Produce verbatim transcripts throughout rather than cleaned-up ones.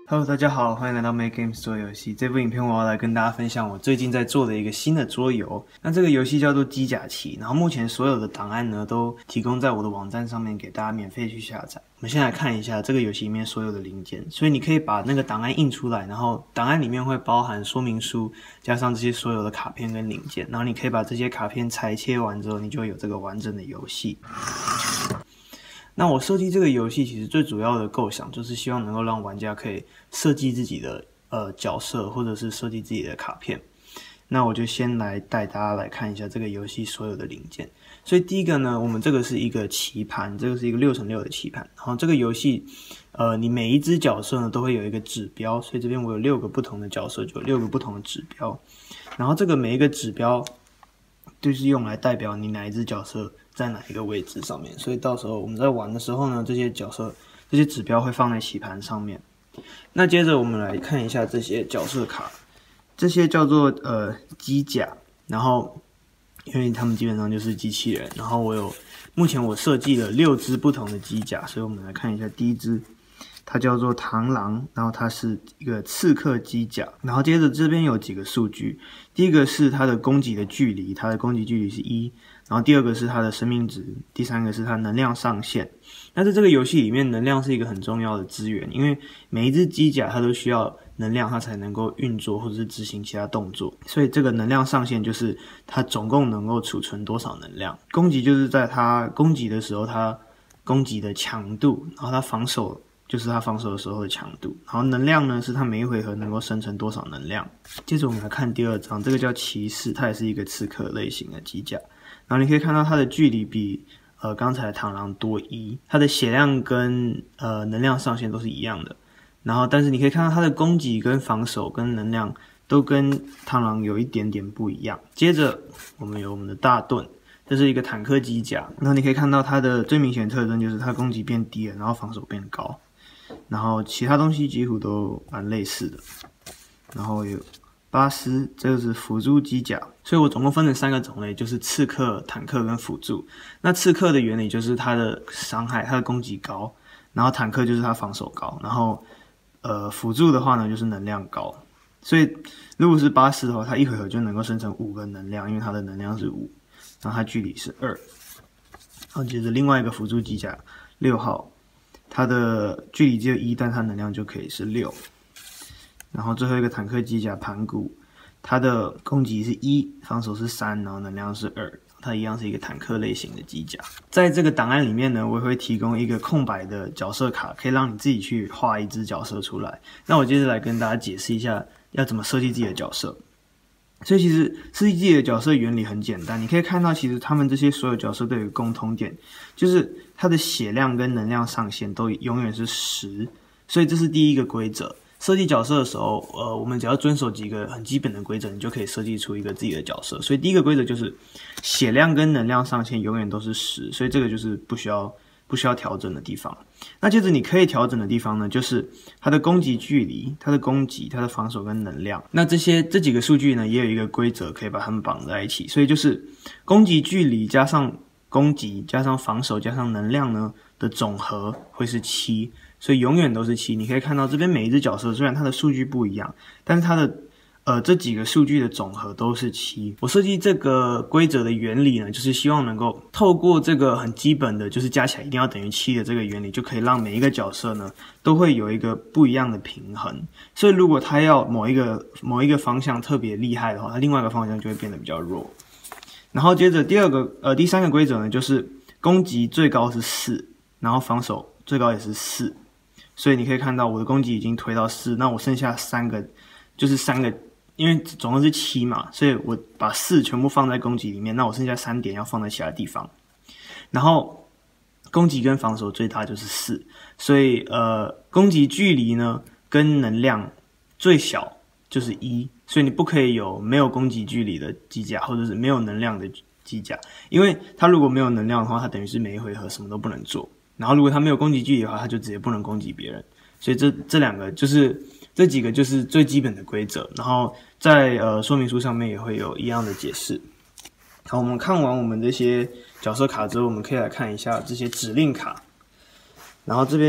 Hello， 大家好，欢迎来到 Make Games 做游戏。这部影片我要来跟大家分享我最近在做的一个新的桌游。那这个游戏叫做机甲棋，然后目前所有的档案呢都提供在我的网站上面给大家免费去下载。我们先来看一下这个游戏里面所有的零件，所以你可以把那个档案印出来，然后档案里面会包含说明书，加上这些所有的卡片跟零件，然后你可以把这些卡片裁切完之后，你就会有这个完整的游戏。那我设计这个游戏其实最主要的构想就是希望能够让玩家可以设计自己的呃角色，或者是设计自己的卡片。那我就先来带大家来看一下这个游戏所有的零件。所以第一个呢，我们这个是一个棋盘，这个是一个六乘六的棋盘。然后这个游戏，呃，你每一只角色呢都会有一个指标，所以这边我有六个不同的角色，就有六个不同的指标。然后这个每一个指标就是用来代表你哪一只角色在哪一个位置上面，所以到时候我们在玩的时候呢，这些角色、这些指标会放在棋盘上面。那接着我们来看一下这些角色卡，这些叫做呃机甲，然后因为他们基本上就是机器人，然后我有目前我设计了六只不同的机甲，所以我们来看一下第一只。它叫做螳螂，然后它是一个刺客机甲，然后接着这边有几个数据，第一个是它的攻击的距离，它的攻击距离是一，然后第二个是它的生命值，第三个是它能量上限。那在这个游戏里面，能量是一个很重要的资源，因为每一只机甲它都需要能量，它才能够运作或者是执行其他动作，所以这个能量上限就是它总共能够储存多少能量。攻击就是在它攻击的时候，它攻击的强度，然后它防守就是它防守的时候的强度，然后能量呢是它每一回合能够生成多少能量。接着我们来看第二张，这个叫骑士，它也是一个刺客类型的机甲，然后你可以看到它的距离比呃刚才的螳螂多一，它的血量跟呃能量上限都是一样的，然后但是你可以看到它的攻击跟防守跟能量都跟螳螂有一点点不一样。接着我们有我们的大盾，这是一个坦克机甲，然后你可以看到它的最明显的特征就是它攻击变低了，然后防守变高。然后其他东西几乎都蛮类似的，然后有巴斯，这个是辅助机甲，所以我总共分成三个种类，就是刺客、坦克跟辅助。那刺客的原理就是它的伤害、它的攻击高，然后坦克就是它防守高，然后呃辅助的话呢就是能量高。所以如果是巴斯的话，它一回合就能够生成五个能量，因为它的能量是五，然后它距离是二。然后接着另外一个辅助机甲六号。它的距离只有一，但它能量就可以是六。然后最后一个坦克机甲盘古，它的攻击是一，防守是三，然后能量是二。它一样是一个坦克类型的机甲。在这个档案里面呢，我也会提供一个空白的角色卡，可以让你自己去画一只角色出来。那我接着来跟大家解释一下要怎么设计自己的角色。所以其实设计自己的角色原理很简单，你可以看到其实他们这些所有角色都有一个共通点，就是它的血量跟能量上限都永远是十，所以这是第一个规则。设计角色的时候，呃，我们只要遵守几个很基本的规则，你就可以设计出一个自己的角色。所以第一个规则就是血量跟能量上限永远都是十，所以这个就是不需要不需要调整的地方。那接着你可以调整的地方呢，就是它的攻击距离、它的攻击、它的防守跟能量。那这些这几个数据呢，也有一个规则可以把它们绑在一起，所以就是攻击距离加上攻击加上防守加上能量呢的总和会是七，所以永远都是七。你可以看到这边每一只角色虽然它的数据不一样，但是它的呃，这几个数据的总和都是七。我设计这个规则的原理呢，就是希望能够透过这个很基本的，就是加起来一定要等于七的这个原理，就可以让每一个角色呢都会有一个不一样的平衡。所以如果他要某一个某一个方向特别厉害的话，他另外一个方向就会变得比较弱。然后接着第二个呃第三个规则呢，就是攻击最高是四，然后防守最高也是四。所以你可以看到我的攻击已经推到四，那我剩下三个就是三个。因为总共是七嘛，所以我把四全部放在攻击里面，那我剩下三点要放在其他地方。然后攻击跟防守最大就是四，所以呃攻击距离呢跟能量最小就是一，所以你不可以有没有攻击距离的机甲或者是没有能量的机甲，因为它如果没有能量的话，它等于是每一回合什么都不能做。然后如果它没有攻击距离的话，它就直接不能攻击别人。所以这这两个就是这几个就是最基本的规则，然后在呃说明书上面也会有一样的解释。好，我们看完我们这些角色卡之后，我们可以来看一下这些指令卡。然后这边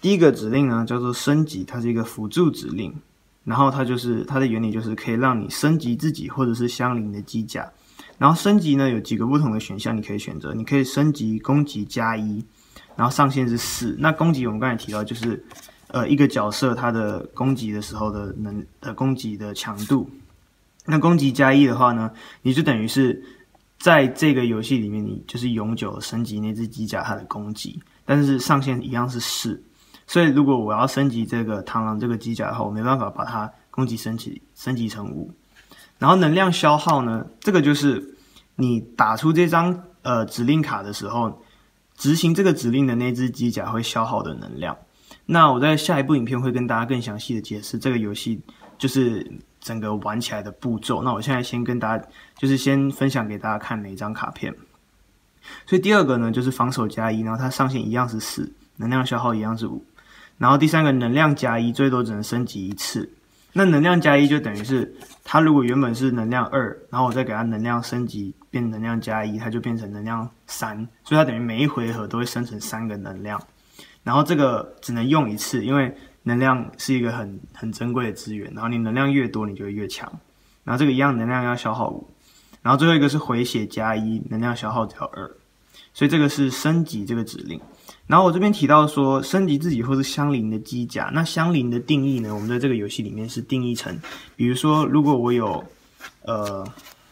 第一个指令呢叫做升级，它是一个辅助指令，然后它就是它的原理就是可以让你升级自己或者是相邻的机甲。然后升级呢有几个不同的选项你可以选择，你可以升级攻击加一，然后上限是四。那攻击我们刚才提到就是呃一个角色它的攻击的时候的能呃攻击的强度。那攻击加一的话呢，你就等于是在这个游戏里面你就是永久升级那只机甲它的攻击，但是上限一样是四。所以如果我要升级这个螳螂这个机甲的话，我没办法把它攻击升级升级成五。然后能量消耗呢，这个就是你打出这张呃指令卡的时候，执行这个指令的那只机甲会消耗的能量。那我在下一部影片会跟大家更详细的解释这个游戏就是整个玩起来的步骤。那我现在先跟大家就是先分享给大家看每一张卡片。所以第二个呢就是防守加一，然后它上限一样是四，能量消耗一样是五。然后第三个能量加一，最多只能升级一次。那能量加一就等于是它如果原本是能量二，然后我再给它能量升级变能量加一，它就变成能量三，所以它等于每一回合都会生成三个能量。然后这个只能用一次，因为能量是一个很很珍贵的资源，然后你能量越多你就会越强。然后这个一样能量要消耗五，然后最后一个是回血加一，能量消耗只要二，所以这个是升级这个指令。然后我这边提到说升级自己或是相邻的机甲，那相邻的定义呢，我们在这个游戏里面是定义成，比如说如果我有呃，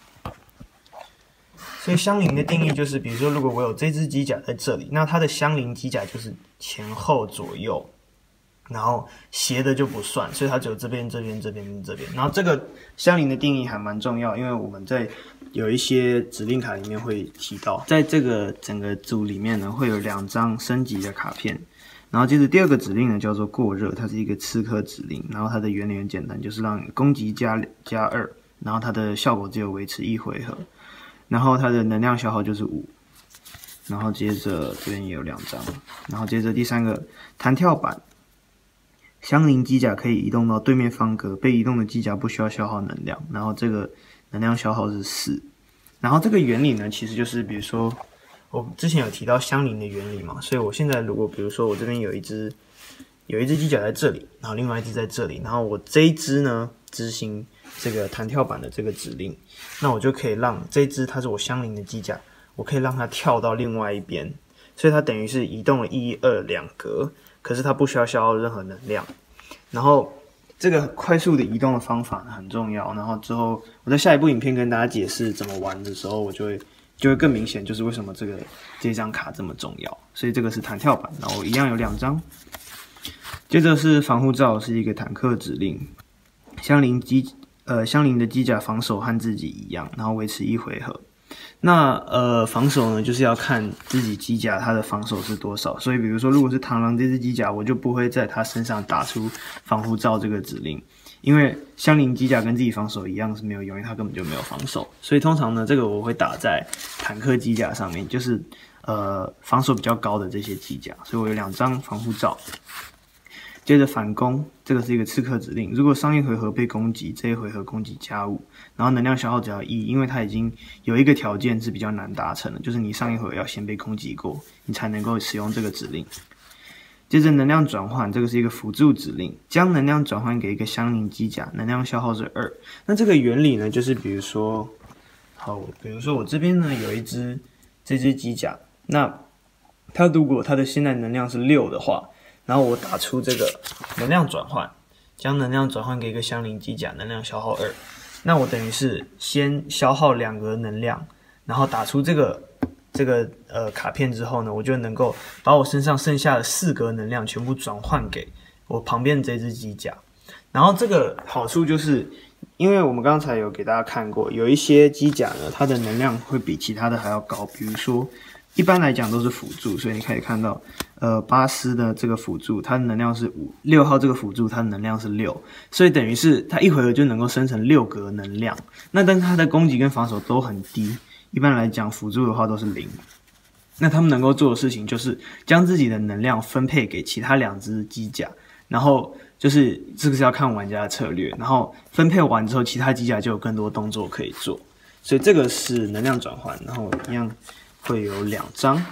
所以相邻的定义就是，比如说如果我有这只机甲在这里，那它的相邻机甲就是前后左右，然后斜的就不算，所以它只有这边这边这边这边。然后这个相邻的定义还蛮重要，因为我们在有一些指令卡里面会提到，在这个整个组里面呢，会有两张升级的卡片。然后接着第二个指令呢叫做过热，它是一个刺客指令，然后它的原理很简单，就是让你攻击加加二，然后它的效果只有维持一回合，然后它的能量消耗就是五。然后接着这边也有两张，然后接着第三个弹跳板，相邻机甲可以移动到对面方格，被移动的机甲不需要消耗能量，然后这个能量消耗是四。然后这个原理呢，其实就是比如说我之前有提到相邻的原理嘛，所以我现在如果比如说我这边有一只有一只机甲在这里，然后另外一只在这里，然后我这一只呢执行这个弹跳板的这个指令，那我就可以让这一只它是我相邻的机甲，我可以让它跳到另外一边，所以它等于是移动了一二两格，可是它不需要消耗任何能量。然后这个快速的移动的方法很重要，然后之后我在下一部影片跟大家解释怎么玩的时候，我就会就会更明显，就是为什么这个这张卡这么重要。所以这个是弹跳板，然后一样有两张。接着是防护罩，是一个坦克指令，相邻机呃相邻的机甲防守和自己一样，然后维持一回合。那呃防守呢，就是要看自己机甲它的防守是多少。所以比如说，如果是螳螂这只机甲，我就不会在它身上打出防护罩这个指令，因为相邻机甲跟自己防守一样是没有用，因为它根本就没有防守。所以通常呢，这个我会打在坦克机甲上面，就是呃防守比较高的这些机甲。所以我有两张防护罩。接着反攻，这个是一个刺客指令。如果上一回合被攻击，这一回合攻击加五，然后能量消耗只要一，因为它已经有一个条件是比较难达成的，就是你上一回合要先被攻击过，你才能够使用这个指令。接着能量转换，这个是一个辅助指令，将能量转换给一个相邻机甲，能量消耗是二。那这个原理呢，就是比如说，好，比如说我这边呢有一只这只机甲，那它如果它的现在能量是六的话，然后我打出这个能量转换，将能量转换给一个相邻机甲，能量消耗二。那我等于是先消耗两格能量，然后打出这个这个呃卡片之后呢，我就能够把我身上剩下的四格能量全部转换给我旁边这只机甲。然后这个好处就是，因为我们刚才有给大家看过，有一些机甲呢，它的能量会比其他的还要高，比如说。一般来讲都是辅助，所以你可以看到，呃，巴斯的这个辅助，它的能量是五，六号这个辅助它的能量是六，所以等于是它一回合就能够生成六格能量。那但是它的攻击跟防守都很低，一般来讲辅助的话都是零。那他们能够做的事情就是将自己的能量分配给其他两只机甲，然后就是这个是要看玩家的策略，然后分配完之后，其他机甲就有更多动作可以做。所以这个是能量转换，然后一样。会有两张，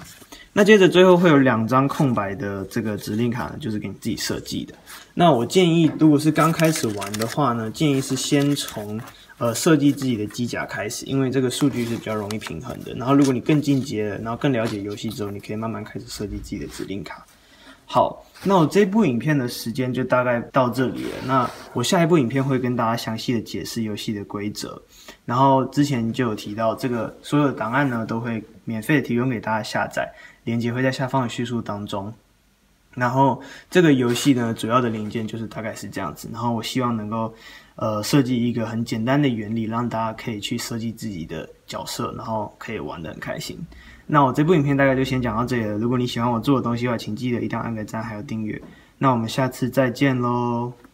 那接着最后会有两张空白的这个指令卡呢，就是给你自己设计的。那我建议，如果是刚开始玩的话呢，建议是先从呃设计自己的机甲开始，因为这个数据是比较容易平衡的。然后如果你更进阶了，然后更了解游戏之后，你可以慢慢开始设计自己的指令卡。好，那我这部影片的时间就大概到这里了。那我下一部影片会跟大家详细的解释游戏的规则。然后之前就有提到，这个所有的档案呢都会免费的提供给大家下载，连结会在下方的叙述当中。然后这个游戏呢，主要的零件就是大概是这样子。然后我希望能够呃设计一个很简单的原理，让大家可以去设计自己的角色，然后可以玩得很开心。那我这部影片大概就先讲到这里了。如果你喜欢我做的东西的话，请记得一定要按个赞，还有订阅。那我们下次再见喽。